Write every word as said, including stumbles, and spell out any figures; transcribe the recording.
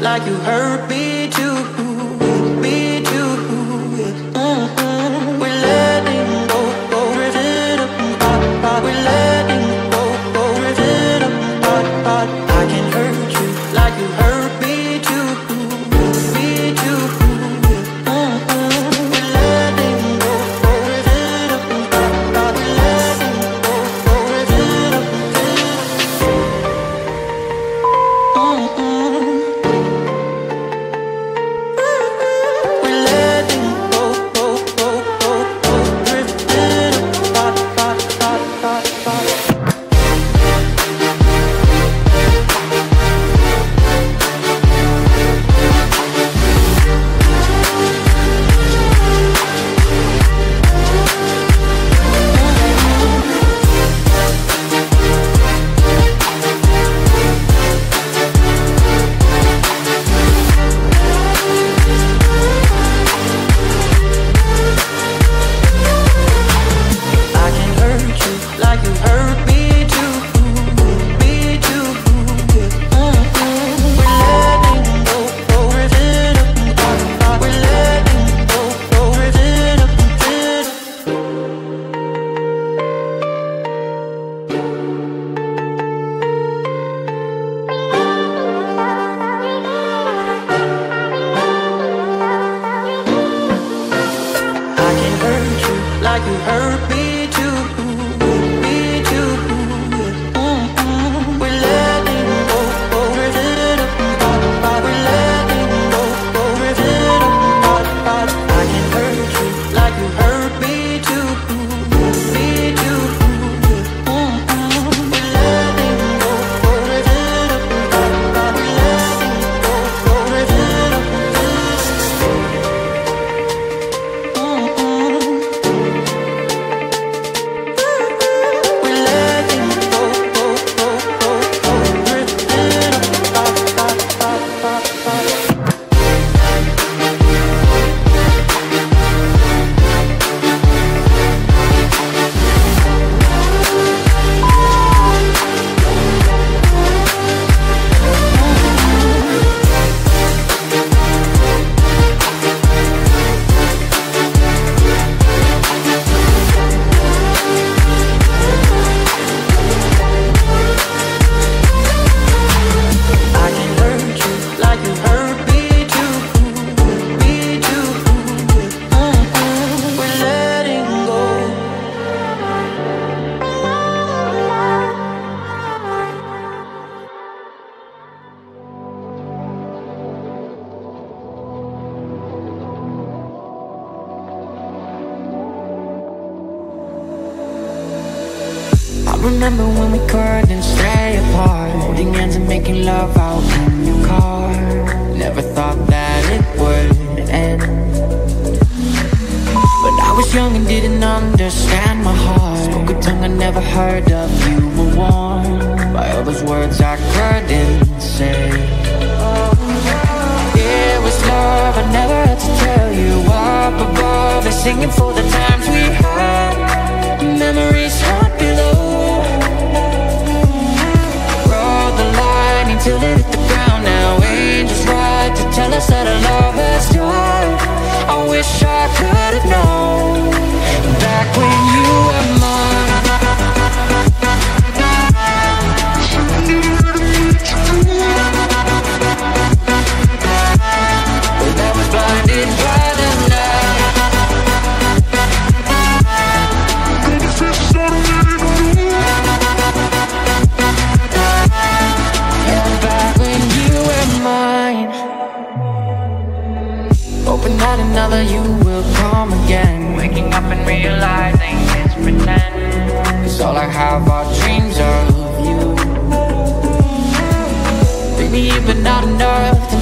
like you hurt me too, me too. Mm-hmm. We're letting go, go, rhythm, pop, pop. We're letting go, go, rhythm, pop, pop. I can hurt you like you hurt me too, me too. Mm-hmm. We're letting go, go, rhythm, pop, pop. We're letting go, go, rhythm, mm-hmm. We're letting go, go, go, go, go, rhythm, pop, pop, pop, pop, pop. I can hurt you like you hurt me too, me too. Mm-hmm. We're letting go, go, rhythm, pop, pop. We're letting go, go, rhythm, rhythm. I can hurt you like you hurt me too, me too. Mm-hmm. We're letting go, go, rhythm, pop, pop. We're letting go, go, rhythm, pop, pop. I can hurt you like you hurt me too, me too. Mm-hmm. We're letting go, go, rhythm, pop, pop. We're letting go, go, rhythm, mm-hmm. We're letting go, go, go, go, go, rhythm, pop, pop, pop, pop, pop. I can hurt you like you hurt me too, me too. Mm-hmm. We're letting go. I remember when we couldn't stay apart, holding hands and making love out in your car. Never thought that it would end, but I was young and didn't understand my heart. Spoke a tongue I never heard of. You were warm by all those words I couldn't say. It was love I never had to tell you. Up above and singing for the times we had. Memories haunt below. Rode the line until it hit the ground. Now angels ride to tell us that our love has died. I wish I could have known back when you were mine. But I was blinded by the night. Yeah, back when you were mine. Hoping that another you will come again. Waking up and realizing it's pretend. 'Cause all I have are dreams of you. Baby, you've been not enough